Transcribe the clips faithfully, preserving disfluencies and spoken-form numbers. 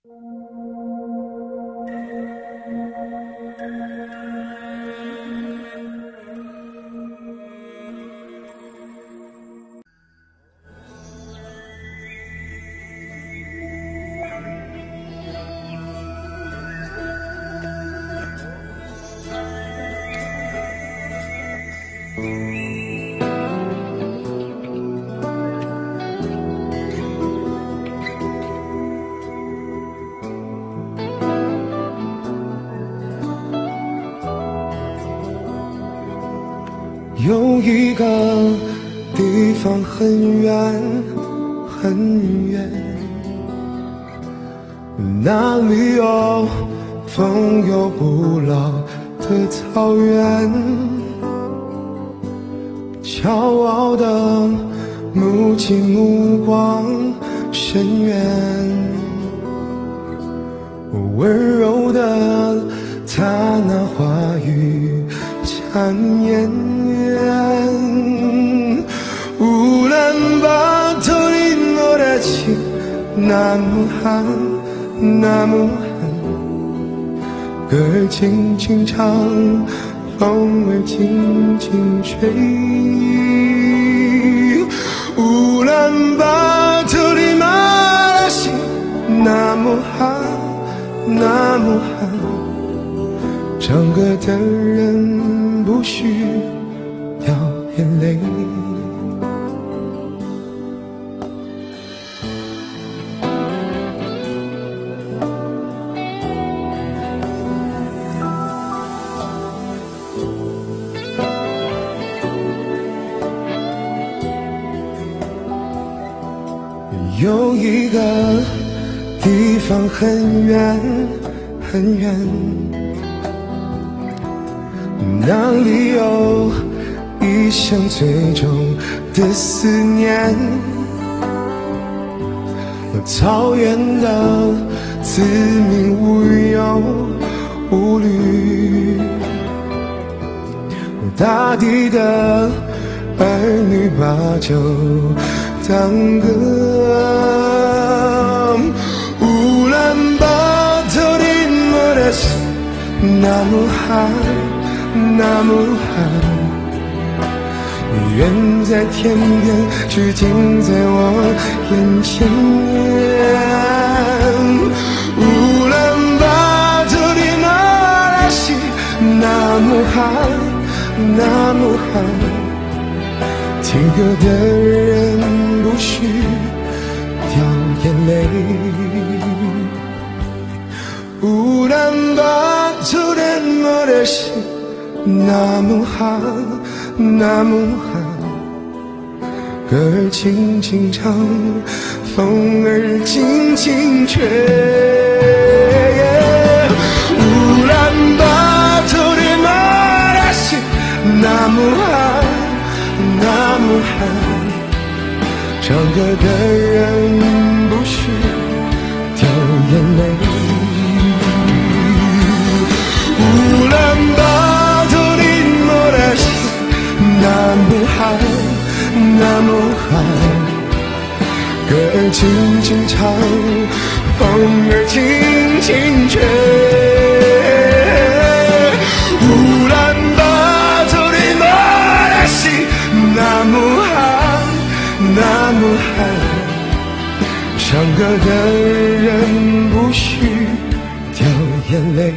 有一个地方很远很远，那里有风有不老的草原，骄傲的目睛目光深远，温柔的他那话语缠绵，歌轻轻唱，风儿轻轻吹。乌兰巴托的马拉西，那么寒，那么寒。唱歌的人不许掉眼泪。有一个地方很远很远，那里有一生最重的思念，草原的子民无忧无虑，大地的儿女把酒当歌。乌兰巴托的莫拉西，那么寒，那么寒。远在天边，却近在我眼前。乌兰巴托的莫拉西，那么寒，那么寒。听歌的人不许掉眼泪。乌兰巴托的莫拉西，那么寒，那么寒。歌儿轻轻唱，风儿轻轻吹。乌兰巴托的莫拉西，那么寒，那么寒。唱歌的人不许掉眼泪。乌兰巴托的莫拉西，那么寒，那么寒。歌儿轻轻唱，风儿轻轻吹。乌兰巴托的莫拉西，那么寒，那么寒。唱歌的人不许掉眼泪，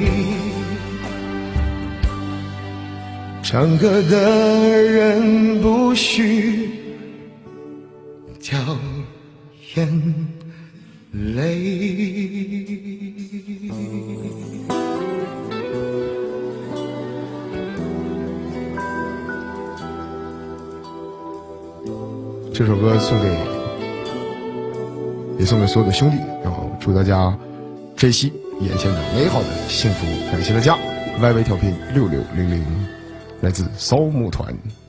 唱歌的人不许掉眼泪。 这首歌送给，也送给所有的兄弟，然后祝大家珍惜眼前的美好的幸福。感谢大家 ，Y Y 调频六六零零，来自骚木团。